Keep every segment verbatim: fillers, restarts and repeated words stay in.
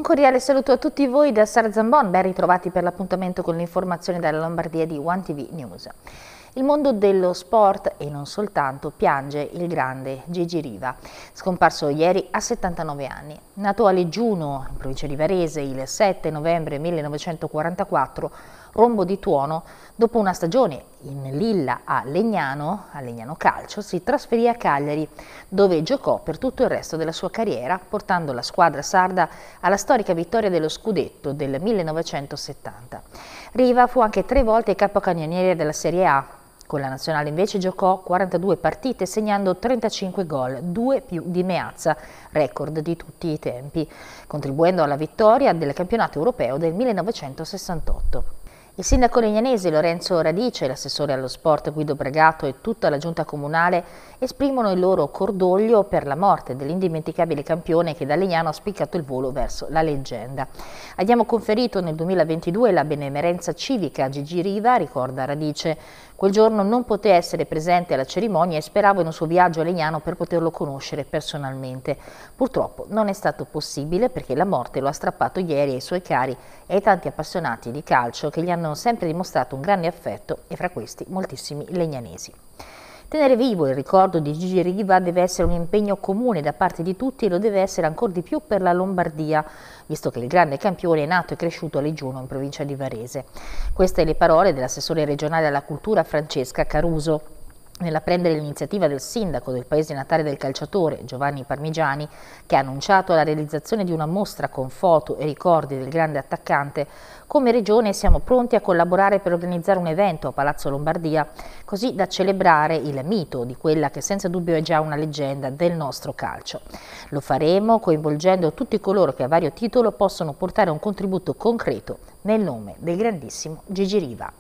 Un cordiale saluto a tutti voi da Sara Zambon, ben ritrovati per l'appuntamento con l'informazione dalla Lombardia di One T V News. Il mondo dello sport, e non soltanto, piange il grande Gigi Riva, scomparso ieri a settantanove anni. Nato a Leggiuno, in provincia di Varese, il sette novembre millenovecentoquarantaquattro, rombo di tuono, dopo una stagione in Lilla a Legnano, a Legnano Calcio, si trasferì a Cagliari, dove giocò per tutto il resto della sua carriera, portando la squadra sarda alla storica vittoria dello scudetto del millenovecentosettanta. Riva fu anche tre volte capocannoniere della Serie A. Con la nazionale invece giocò quarantadue partite segnando trentacinque gol, due più di Meazza, record di tutti i tempi, contribuendo alla vittoria del campionato europeo del millenovecentosessantotto. Il sindaco legnanese Lorenzo Radice, l'assessore allo sport Guido Bragato e tutta la giunta comunale esprimono il loro cordoglio per la morte dell'indimenticabile campione che da Legnano ha spiccato il volo verso la leggenda. Abbiamo conferito nel duemilaventidue la benemerenza civica a Gigi Riva, ricorda Radice. Quel giorno non poté essere presente alla cerimonia e speravo in un suo viaggio a Legnano per poterlo conoscere personalmente. Purtroppo non è stato possibile perché la morte lo ha strappato ieri ai suoi cari e ai tanti appassionati di calcio che gli hanno sempre dimostrato un grande affetto e fra questi moltissimi legnanesi. Tenere vivo il ricordo di Gigi Riva deve essere un impegno comune da parte di tutti e lo deve essere ancora di più per la Lombardia, visto che il grande campione è nato e cresciuto a Leggiuno in provincia di Varese. Queste le parole dell'assessore regionale alla cultura Francesca Caruso. Nell'apprendere l'iniziativa del sindaco del paese natale del calciatore, Giovanni Parmigiani, che ha annunciato la realizzazione di una mostra con foto e ricordi del grande attaccante, come Regione siamo pronti a collaborare per organizzare un evento a Palazzo Lombardia, così da celebrare il mito di quella che senza dubbio è già una leggenda del nostro calcio. Lo faremo coinvolgendo tutti coloro che a vario titolo possono portare un contributo concreto nel nome del grandissimo Gigi Riva.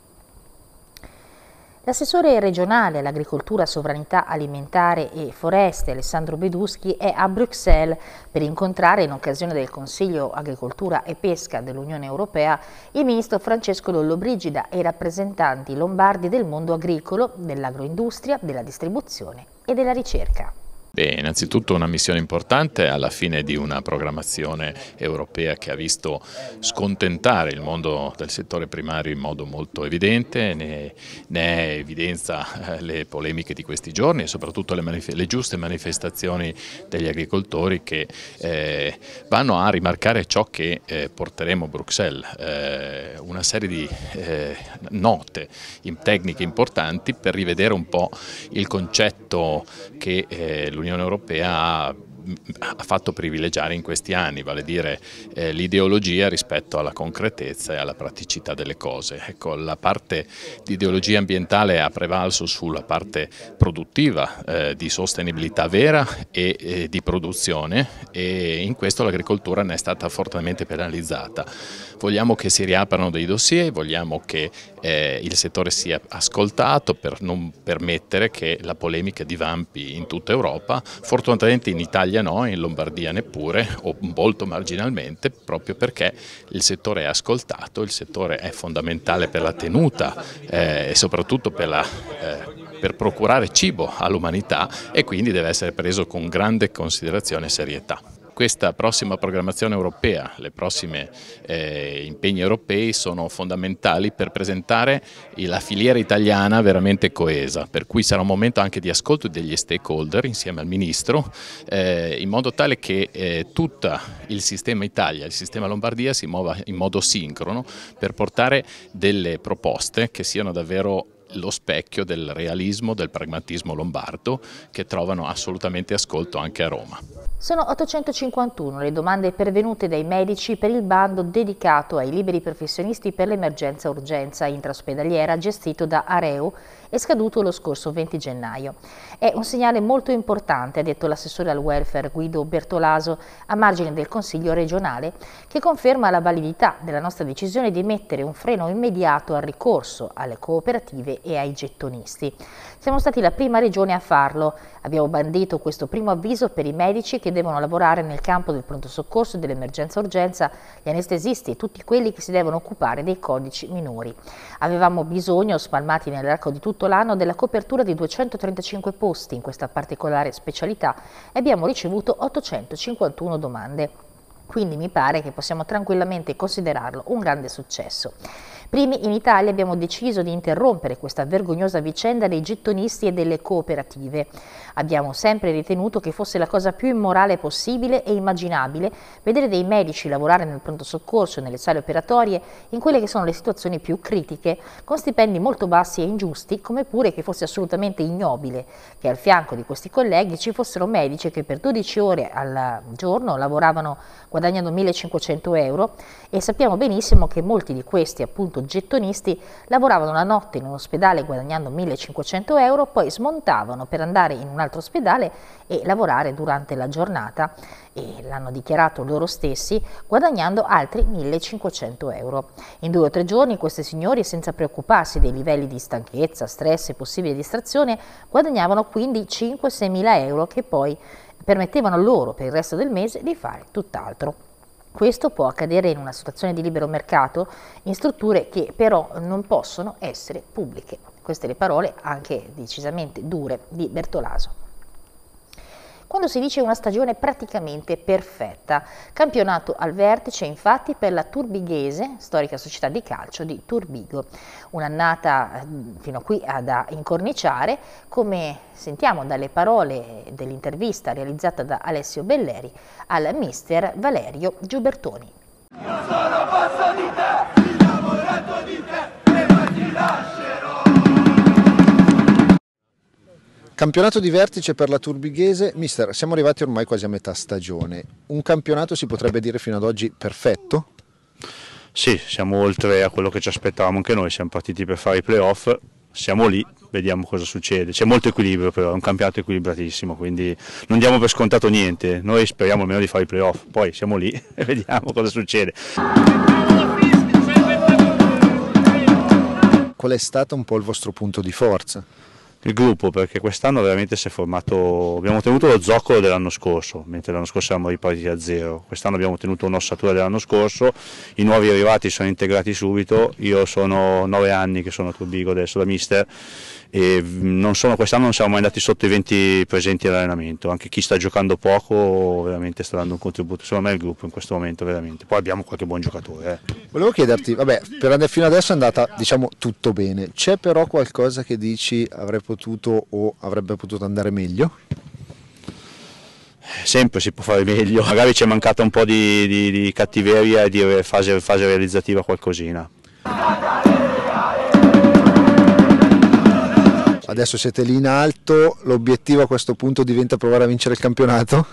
L'assessore regionale all'agricoltura, sovranità alimentare e foreste Alessandro Beduschi è a Bruxelles per incontrare in occasione del Consiglio Agricoltura e Pesca dell'Unione Europea il ministro Francesco Lollobrigida e i rappresentanti lombardi del mondo agricolo, dell'agroindustria, della distribuzione e della ricerca. Beh, innanzitutto una missione importante alla fine di una programmazione europea che ha visto scontentare il mondo del settore primario in modo molto evidente, ne, ne evidenza le polemiche di questi giorni e soprattutto le, le giuste manifestazioni degli agricoltori che eh, vanno a rimarcare ciò che eh, porteremo a Bruxelles, eh, una serie di eh, note in tecniche importanti per rivedere un po' il concetto che eh, l'Unione Europea ha ha fatto privilegiare in questi anni, vale a dire eh, l'ideologia rispetto alla concretezza e alla praticità delle cose. Ecco, la parte di ideologia ambientale ha prevalso sulla parte produttiva, eh, di sostenibilità vera e eh, di produzione, e in questo l'agricoltura ne è stata fortemente penalizzata. Vogliamo che si riaprano dei dossier, vogliamo che eh, il settore sia ascoltato per non permettere che la polemica divampi in tutta Europa. Fortunatamente in Italia no, in Lombardia neppure, o molto marginalmente, proprio perché il settore è ascoltato, il settore è fondamentale per la tenuta eh, e soprattutto per, la, eh, per procurare cibo all'umanità, e quindi deve essere preso con grande considerazione e serietà. Questa prossima programmazione europea, le prossime eh, impegni europei sono fondamentali per presentare la filiera italiana veramente coesa, per cui sarà un momento anche di ascolto degli stakeholder insieme al Ministro, eh, in modo tale che eh, tutto il sistema Italia, il sistema Lombardia si muova in modo sincrono per portare delle proposte che siano davvero lo specchio del realismo, del pragmatismo lombardo, che trovano assolutamente ascolto anche a Roma. Sono ottocentocinquantuno le domande pervenute dai medici per il bando dedicato ai liberi professionisti per l'emergenza urgenza intraospedaliera gestito da Areu e scaduto lo scorso venti gennaio. È un segnale molto importante, ha detto l'assessore al welfare Guido Bertolaso a margine del Consiglio regionale, che conferma la validità della nostra decisione di mettere un freno immediato al ricorso alle cooperative e ai gettonisti. Siamo stati la prima regione a farlo. Abbiamo bandito questo primo avviso per i medici che devono lavorare nel campo del pronto soccorso e dell'emergenza urgenza, gli anestesisti e tutti quelli che si devono occupare dei codici minori. Avevamo bisogno, spalmati nell'arco di tutto l'anno, della copertura di duecentotrentacinque posti in questa particolare specialità e abbiamo ricevuto ottocentocinquantuno domande. Quindi mi pare che possiamo tranquillamente considerarlo un grande successo. Primi in Italia abbiamo deciso di interrompere questa vergognosa vicenda dei gettonisti e delle cooperative. Abbiamo sempre ritenuto che fosse la cosa più immorale possibile e immaginabile vedere dei medici lavorare nel pronto soccorso e nelle sale operatorie in quelle che sono le situazioni più critiche, con stipendi molto bassi e ingiusti, come pure che fosse assolutamente ignobile che al fianco di questi colleghi ci fossero medici che per dodici ore al giorno lavoravano guadagnando millecinquecento euro, e sappiamo benissimo che molti di questi appunto gettonisti lavoravano la notte in un ospedale guadagnando millecinquecento euro, poi smontavano per andare in un altro ospedale e lavorare durante la giornata, e l'hanno dichiarato loro stessi, guadagnando altri millecinquecento euro. In due o tre giorni questi signori, senza preoccuparsi dei livelli di stanchezza, stress e possibile distrazione, guadagnavano quindi cinque sei mila euro che poi permettevano loro per il resto del mese di fare tutt'altro. Questo può accadere in una situazione di libero mercato, in strutture che però non possono essere pubbliche. Queste le parole, anche decisamente dure, di Bertolaso. Quando si dice una stagione praticamente perfetta, campionato al vertice infatti per la Turbighese, storica società di calcio di Turbigo. Un'annata fino a qui da incorniciare, come sentiamo dalle parole dell'intervista realizzata da Alessio Belleri al mister Valerio Giubertoni. Io sono pazzo di te, innamorato di te, e non ti lascerò. Campionato di vertice per la Turbighese. Mister, siamo arrivati ormai quasi a metà stagione. Un campionato si potrebbe dire fino ad oggi perfetto? Sì, siamo oltre a quello che ci aspettavamo anche noi, siamo partiti per fare i playoff, siamo lì, vediamo cosa succede. C'è molto equilibrio però, è un campionato equilibratissimo, quindi non diamo per scontato niente, noi speriamo almeno di fare i playoff, poi siamo lì e vediamo cosa succede. Qual è stato un po' il vostro punto di forza? Il gruppo, perché quest'anno veramente si è formato, abbiamo tenuto lo zoccolo dell'anno scorso, mentre l'anno scorso eravamo ripartiti a zero, quest'anno abbiamo tenuto un'ossatura dell'anno scorso, i nuovi arrivati sono integrati subito, io sono nove anni che sono a Turbigo adesso da mister e non sono, quest'anno non siamo mai andati sotto i venti presenti all'allenamento, anche chi sta giocando poco veramente sta dando un contributo, secondo me il gruppo in questo momento veramente, poi abbiamo qualche buon giocatore. Eh. Volevo chiederti, vabbè, per fino adesso è andata diciamo tutto bene, c'è però qualcosa che dici avrei potuto o avrebbe potuto andare meglio? Sempre si può fare meglio, magari ci è mancata un po' di, di, di cattiveria e di fase, fase realizzativa qualcosina. Adesso siete lì in alto, l'obiettivo a questo punto diventa provare a vincere il campionato?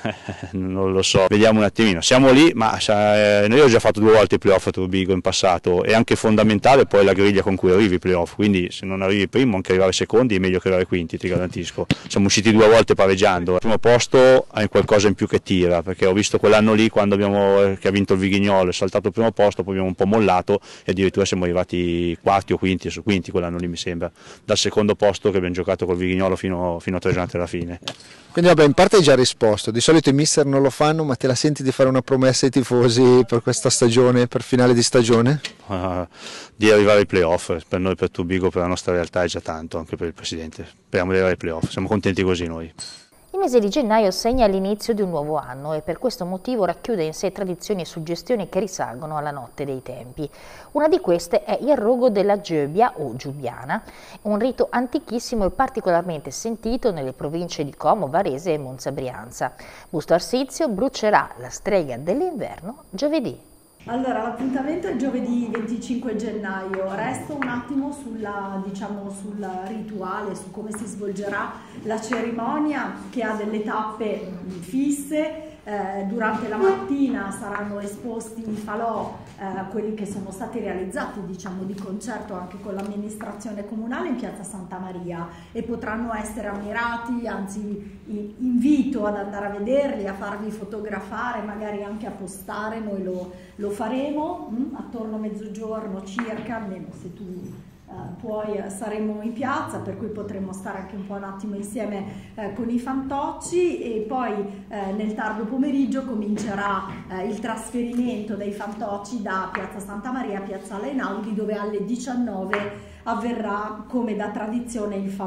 Non lo so, vediamo un attimino, siamo lì, ma eh, io ho già fatto due volte i playoff a Turbigo in passato, è anche fondamentale poi la griglia con cui arrivi i playoff, quindi se non arrivi primo anche arrivare secondi è meglio che arrivare quinti, ti garantisco. Siamo usciti due volte pareggiando, il primo posto hai qualcosa in più che tira, perché ho visto quell'anno lì quando abbiamo, che ha vinto il Vighignolo, è saltato il primo posto, poi abbiamo un po' mollato e addirittura siamo arrivati quarti o quinti, su quinti quell'anno lì mi sembra, dal secondo posto che abbiamo giocato col Vighignolo fino, fino a tre giornate alla fine. Quindi vabbè, in parte hai già risposto, di solito i mister non lo fanno, ma te la senti di fare una promessa ai tifosi per questa stagione, per finale di stagione? Uh, di arrivare ai playoff, per noi, per Turbigo, per la nostra realtà è già tanto, anche per il Presidente, speriamo di arrivare ai playoff, siamo contenti così noi. Il mese di gennaio segna l'inizio di un nuovo anno e per questo motivo racchiude in sé tradizioni e suggestioni che risalgono alla notte dei tempi. Una di queste è il rogo della Gebbia o Giubbiana, un rito antichissimo e particolarmente sentito nelle province di Como, Varese e Monza Brianza. Busto Arsizio brucerà la strega dell'inverno giovedì. Allora, l'appuntamento è giovedì venticinque gennaio, resto un attimo sulla, diciamo, sul rituale, su come si svolgerà la cerimonia che ha delle tappe fisse. Eh, durante la mattina saranno esposti i falò, eh, quelli che sono stati realizzati diciamo di concerto anche con l'amministrazione comunale in piazza Santa Maria e potranno essere ammirati, anzi invito ad andare a vederli, a farvi fotografare, magari anche a postare, noi lo, lo faremo mh, attorno a mezzogiorno circa, almeno se tu Uh, poi uh, saremo in piazza, per cui potremo stare anche un po' un attimo insieme uh, con i fantocci e poi uh, nel tardo pomeriggio comincerà uh, il trasferimento dei fantocci da piazza Santa Maria a piazza Einaudi, dove alle diciannove avverrà come da tradizione il falò.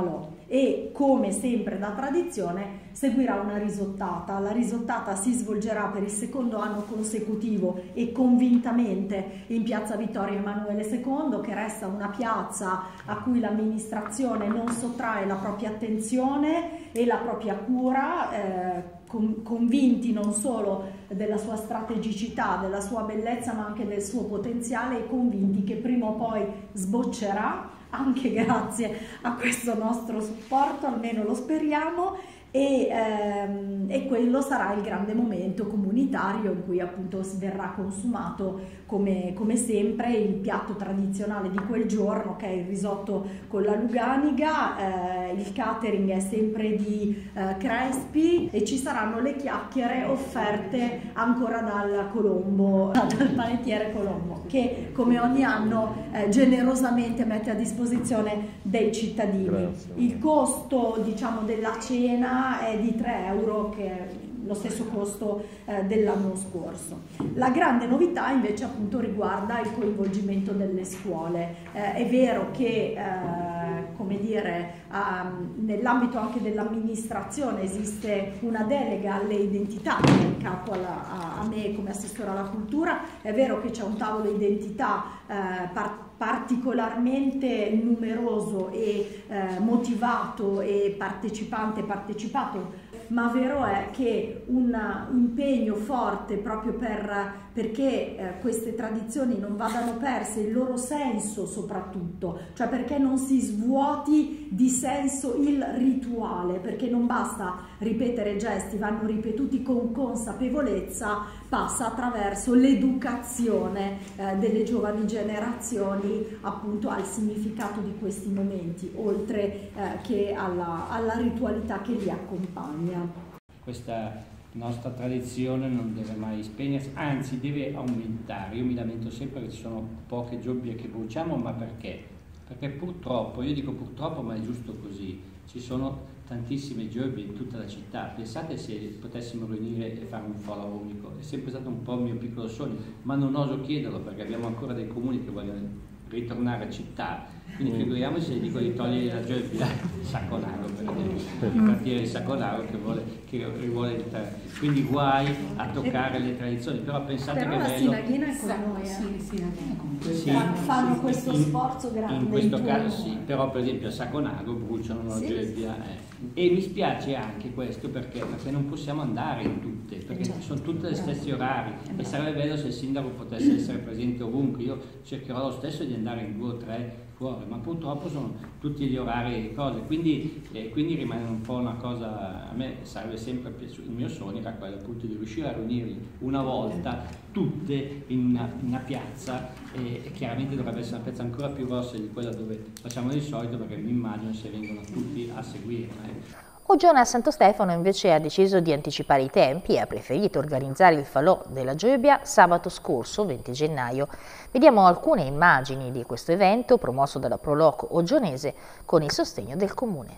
e, come sempre da tradizione, seguirà una risottata. La risottata si svolgerà per il secondo anno consecutivo e convintamente in piazza Vittorio Emanuele secondo, che resta una piazza a cui l'amministrazione non sottrae la propria attenzione e la propria cura, eh, convinti non solo della sua strategicità, della sua bellezza, ma anche del suo potenziale, e convinti che prima o poi sboccerà, anche grazie a questo nostro supporto, almeno lo speriamo, e, ehm, e quello sarà il grande momento comunitario in cui appunto verrà consumato come, come sempre il piatto tradizionale di quel giorno, che è il risotto con la luganiga. Eh, il catering è sempre di eh, Crespi e ci saranno le chiacchiere offerte ancora dal Colombo, dal panettiere Colombo, che come ogni anno eh, generosamente mette a disposizione dei cittadini. Grazie. Il costo, diciamo, della cena è di tre euro, che è lo stesso costo eh, dell'anno scorso. La grande novità invece appunto riguarda il coinvolgimento delle scuole. Eh, è vero che eh, come dire, um, nell'ambito anche dell'amministrazione esiste una delega alle identità in capo alla, a, a me come assessore alla cultura. È vero che c'è un tavolo identità eh, par particolarmente numeroso e eh, motivato e partecipante partecipato, ma vero è che un impegno forte proprio per, perché eh, queste tradizioni non vadano perse, il loro senso soprattutto, cioè perché non si svuoti di senso il rituale, perché non basta ripetere gesti, vanno ripetuti con consapevolezza, passa attraverso l'educazione eh, delle giovani generazioni appunto al significato di questi momenti, oltre eh, che alla, alla ritualità che li accompagna. Questa nostra tradizione non deve mai spegnersi, anzi deve aumentare. Io mi lamento sempre che ci sono poche giobbie che bruciamo, ma perché? Perché purtroppo, io dico purtroppo, ma è giusto così, ci sono tantissime giobbie in tutta la città. Pensate se potessimo riunire e fare un foro unico. È sempre stato un po' il mio piccolo sogno, ma non oso chiederlo perché abbiamo ancora dei comuni che vogliono ritornare a città, quindi figuriamoci se dico di togliere la giobbia Saconaro, per esempio, il quartiere di Saconaro che vuole, che vuole il quindi guai a toccare le tradizioni, però pensate però che la bello. Sinaghina è con noi, eh. Sì, Sinaghina comunque. Sì, fanno questo in, sforzo grande. In questo caso sì, però per esempio a Saconaro bruciano la sì, gebbia eh. E mi spiace anche questo perché, perché non possiamo andare in tutte, perché certo, sono tutte gli stessi orari e sarebbe bello se il sindaco potesse essere presente ovunque. Io cercherò lo stesso di andare in due o tre fuori, ma purtroppo sono tutti gli orari e cose, quindi, eh, quindi rimane un po' una cosa. A me sarebbe sempre piaciuto, il mio sogno era quello appunto di riuscire a riunirli una volta tutte in una, in una piazza, e, e chiaramente dovrebbe essere una piazza ancora più grossa di quella dove facciamo di solito, perché mi immagino se vengono tutti a seguire. Eh. Oggione a Santo Stefano invece ha deciso di anticipare i tempi e ha preferito organizzare il falò della Gebbia sabato scorso, venti gennaio. Vediamo alcune immagini di questo evento promosso dalla Proloco Ogionese con il sostegno del Comune.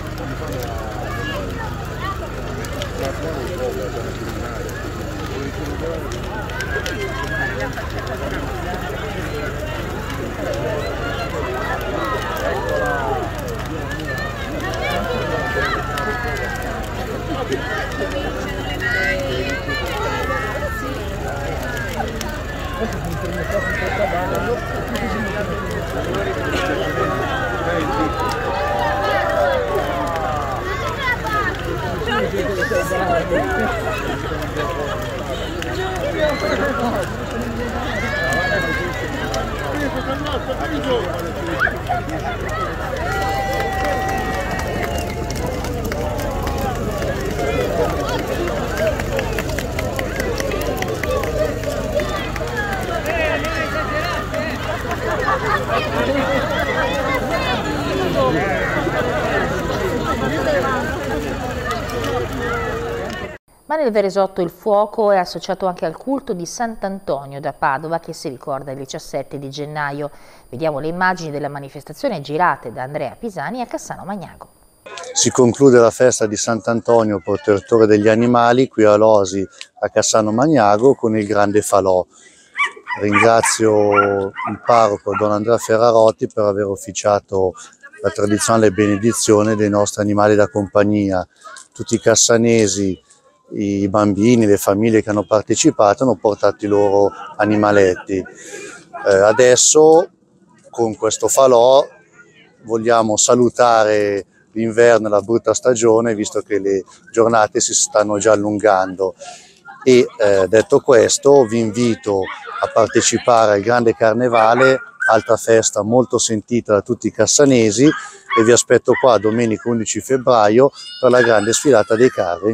Ma nel Veresotto il fuoco è associato anche al culto di Sant'Antonio da Padova che si ricorda il diciassette di gennaio. Vediamo le immagini della manifestazione girate da Andrea Pisani a Cassano Magnago. Si conclude la festa di Sant'Antonio, protettore degli animali, qui a Losi, a Cassano Magnago, con il grande falò. Ringrazio il parroco Don Andrea Ferrarotti per aver officiato la tradizionale benedizione dei nostri animali da compagnia. Tutti i cassanesi, i bambini, le famiglie che hanno partecipato hanno portato i loro animaletti. Eh, adesso con questo falò vogliamo salutare l'inverno e la brutta stagione, visto che le giornate si stanno già allungando. E eh, detto questo, vi invito a partecipare al Grande Carnevale, altra festa molto sentita da tutti i cassanesi, e vi aspetto qua domenica undici febbraio per la grande sfilata dei carri.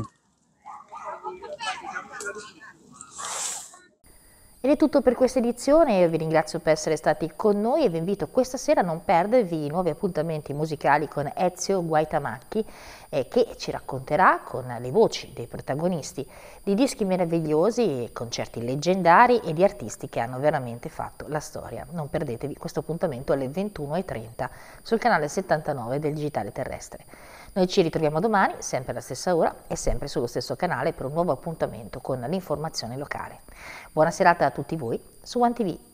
Ed è tutto per questa edizione, io vi ringrazio per essere stati con noi e vi invito questa sera a non perdervi i nuovi appuntamenti musicali con Ezio Guaitamacchi eh, che ci racconterà con le voci dei protagonisti di dischi meravigliosi, concerti leggendari e di artisti che hanno veramente fatto la storia. Non perdetevi questo appuntamento alle ventuno e trenta sul canale settantanove del Digitale Terrestre. Noi ci ritroviamo domani, sempre alla stessa ora e sempre sullo stesso canale per un nuovo appuntamento con l'informazione locale. Buona serata a tutti voi su One T V.